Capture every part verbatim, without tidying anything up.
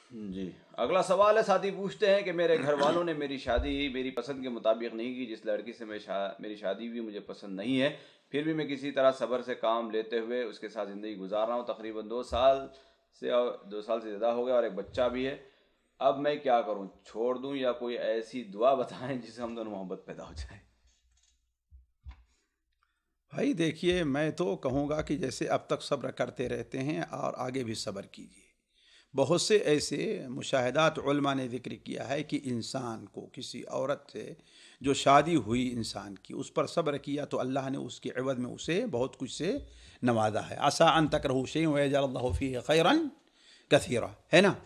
جی اگلا سوال ہے، ساتھی پوچھتے ہیں کہ میرے گھر والوں نے میری شادی میری پسند کے مطابق نہیں کی، جس لڑکی سے میں شا... میری شادی بھی مجھے پسند نہیں ہے، پھر بھی میں کسی طرح صبر سے کام لیتے ہوئے اس کے ساتھ زندگی گزار رہا ہوں، تقریباً دو سال سے دو سال سے زیادہ ہو گیا اور ایک بچہ بھی ہے، اب میں کیا کروں؟ چھوڑ دوں یا کوئی ایسی دعا بتائیں جس سے ہم دونوں محبت پیدا ہو جائے؟ بھائی دیکھیے، میں تو کہوں گا کہ جیسے اب تک صبر کرتے رہتے ہیں اور آگے بھی صبر کیجیے۔ بہت سے ایسے مشاہدات علماء نے ذکر کیا ہے کہ انسان کو کسی عورت سے جو شادی ہوئی انسان کی، اس پر صبر کیا تو اللہ نے اس کے عوض میں اسے بہت کچھ سے نوازا ہے۔ عسیٰ ان تکرہوا شیئا ویجعل اللہ فیہ خیرا کثیرا، ہے نا؟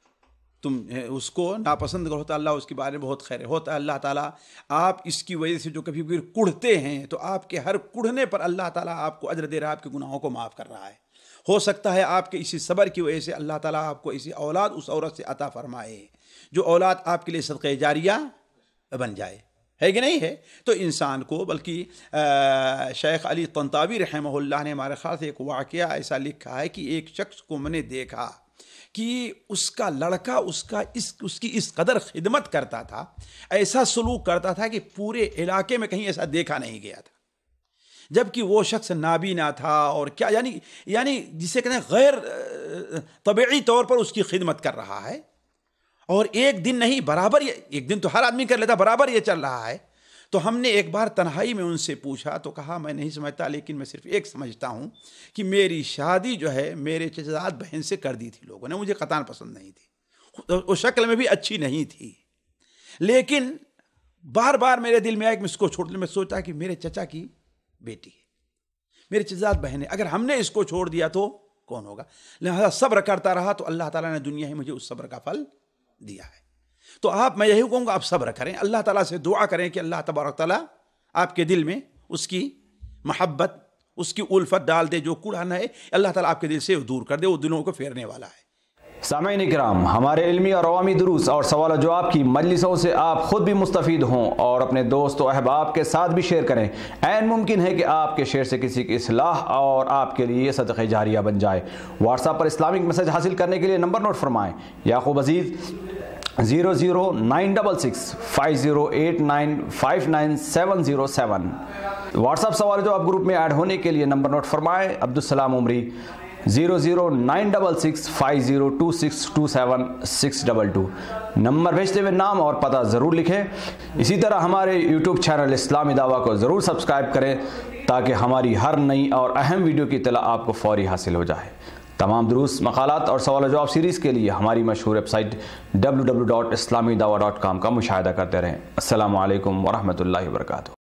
تم اس کو ناپسند کرو تو اللہ اس کے بارے میں بہت خیر ہوتا ہے۔ اللہ تعالیٰ آپ اس کی وجہ سے جو کبھی کبھی کڑھتے ہیں تو آپ کے ہر کڑھنے پر اللہ تعالیٰ آپ کو اجر دے رہا ہے، آپ کے گناہوں کو معاف کر رہا ہے۔ ہو سکتا ہے آپ کے اسی صبر کی وجہ سے اللہ تعالیٰ آپ کو اسی اولاد اس عورت سے عطا فرمائے جو اولاد آپ کے لیے صدقہ جاریہ بن جائے، ہے کہ نہیں ہے؟ تو انسان کو، بلکہ شیخ علی طنطاوی رحمہ اللہ نے ہمارے خیال سے ایک واقعہ ایسا لکھا ہے کہ ایک شخص کو میں نے دیکھا کہ اس کا لڑکا اس کا اس اس کی اس قدر خدمت کرتا تھا، ایسا سلوک کرتا تھا کہ پورے علاقے میں کہیں ایسا دیکھا نہیں گیا تھا، جبکہ وہ شخص نابینا تھا اور کیا یعنی یعنی جسے کہتے ہیں غیر طبیعی طور پر اس کی خدمت کر رہا ہے، اور ایک دن نہیں برابر، ایک دن تو ہر آدمی کر لیتا، برابر یہ چل رہا ہے۔ تو ہم نے ایک بار تنہائی میں ان سے پوچھا تو کہا میں نہیں سمجھتا، لیکن میں صرف ایک سمجھتا ہوں کہ میری شادی جو ہے میرے چچا بہن سے کر دی تھی لوگوں نے، مجھے قطعاً پسند نہیں تھی، اس شکل میں بھی اچھی نہیں تھی، لیکن بار بار میرے دل میں آیا کہ میں اس کو چھوڑ دوں۔ میں سوچا کہ میرے چچا کی بیٹی ہے، میرے چچا بہن ہے، اگر ہم نے اس کو چھوڑ دیا تو کون ہوگا؟ لہذا صبر کرتا رہا تو اللہ تعالیٰ نے دنیا ہی مجھے اس صبر کا پھل دیا ہے۔ تو آپ، میں یہی کہوں گا، آپ صبر کریں، اللہ تعالیٰ سے دعا کریں کہ اللہ تبارک تعالیٰ آپ کے دل میں اس کی محبت، اس کی الفت ڈال دے، جو کوڑھن ہے اللہ تعالیٰ آپ کے دل سے دور کر دے، وہ دلوں کو پھیرنے والا ہے۔ سامعین اکرام، ہمارے علمی اور عوامی دروس اور سوال و جواب کی مجلسوں سے آپ خود بھی مستفید ہوں اور اپنے دوست و احباب کے ساتھ بھی شیئر کریں۔ عین ممکن ہے کہ آپ کے شیئر سے کسی کی اصلاح اور آپ کے لیے صدقہ جاریہ بن جائے۔ واٹس ایپ پر اسلامک میسج حاصل کرنے کے لیے نمبر نوٹ فرمائیں: Yaqub Aziz zero zero nine double six five zero eight nine five nine seven zero seven. WhatsApp سوال جو آپ گروپ میں ایڈ ہونے کے لیے نمبر نوٹ فرمائیں: Abdussalam Umari zero zero nine double six five zero two six two seven six double two. Number بھیجتے ہوئے نام اور پتہ ضرور لکھیں۔ اسی طرح ہمارے یوٹیوب چینل اسلامی دعویٰ کو ضرور سبسکرائب کریں تاکہ ہماری ہر نئی اور اہم ویڈیو کی اطلاع آپ کو فوری حاصل ہو جائے۔ تمام دروس، مقالات اور سوال و جواب سیریز کے لیے ہماری مشہور website W W W dot اسلامی دعویٰ ڈاٹ کام کا مشاہدہ کرتے رہیں۔ السلام علیکم ورحمۃ اللہ وبرکاتہ۔